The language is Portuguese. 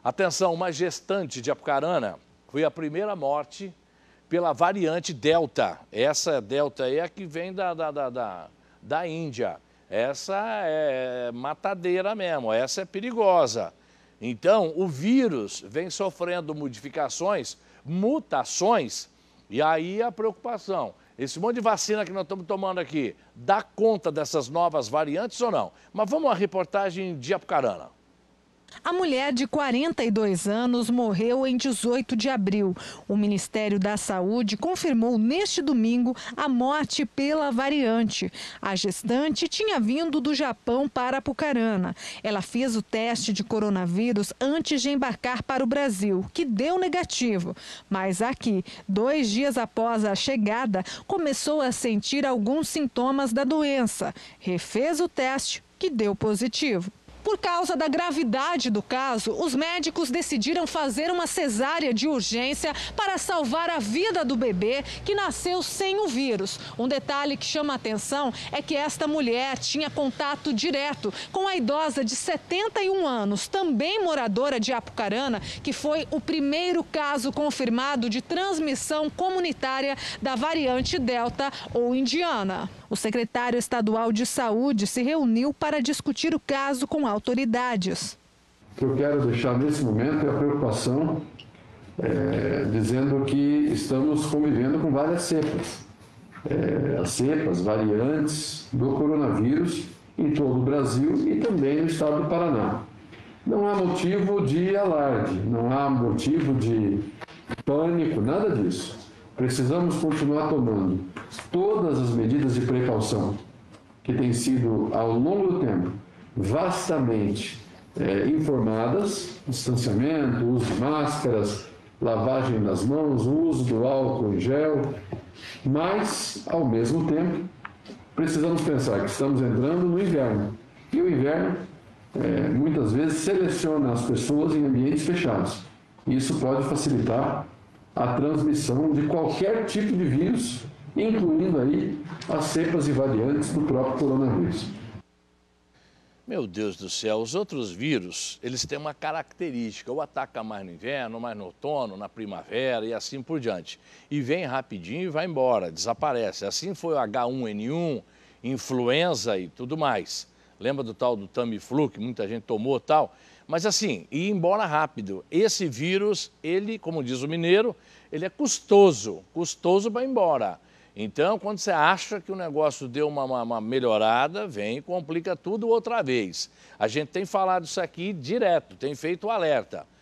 Atenção, uma gestante de Apucarana foi a primeira morte pela variante Delta. Essa Delta aí é a que vem da Índia. Essa é matadeira mesmo, essa é perigosa. Então, o vírus vem sofrendo modificações, mutações, e aí a preocupação. Esse monte de vacina que nós estamos tomando aqui, dá conta dessas novas variantes ou não? Mas vamos à reportagem de Apucarana. A mulher de 42 anos morreu em 18 de abril. O Ministério da Saúde confirmou neste domingo a morte pela variante. A gestante tinha vindo do Japão para Apucarana. Ela fez o teste de coronavírus antes de embarcar para o Brasil, que deu negativo. Mas aqui, 2 dias após a chegada, começou a sentir alguns sintomas da doença. Refez o teste, que deu positivo. Por causa da gravidade do caso, os médicos decidiram fazer uma cesárea de urgência para salvar a vida do bebê que nasceu sem o vírus. Um detalhe que chama a atenção é que esta mulher tinha contato direto com a idosa de 71 anos, também moradora de Apucarana, que foi o primeiro caso confirmado de transmissão comunitária da variante Delta ou indiana. O secretário estadual de Saúde se reuniu para discutir o caso com autoridades. O que eu quero deixar nesse momento é a preocupação, dizendo que estamos convivendo com várias cepas. As cepas, variantes do coronavírus em todo o Brasil e também no estado do Paraná. Não há motivo de alarde, não há motivo de pânico, nada disso. Precisamos continuar tomando todas as medidas de precaução que têm sido, ao longo do tempo, vastamente informadas: distanciamento, uso de máscaras, lavagem das mãos, uso do álcool em gel, mas, ao mesmo tempo, precisamos pensar que estamos entrando no inverno. E o inverno, muitas vezes, seleciona as pessoas em ambientes fechados. Isso pode facilitar a transmissão de qualquer tipo de vírus, incluindo aí as cepas e variantes do próprio coronavírus. Meu Deus do céu, os outros vírus, eles têm uma característica, ou ataca mais no inverno, mais no outono, na primavera e assim por diante. E vem rapidinho e vai embora, desaparece. Assim foi o H1N1, influenza e tudo mais. Lembra do tal do Tamiflu, que muita gente tomou e tal? Mas assim, ia embora rápido. Esse vírus, ele, como diz o mineiro, ele é custoso para ir embora. Então, quando você acha que o negócio deu uma melhorada, vem e complica tudo outra vez. A gente tem falado isso aqui direto, tem feito o alerta.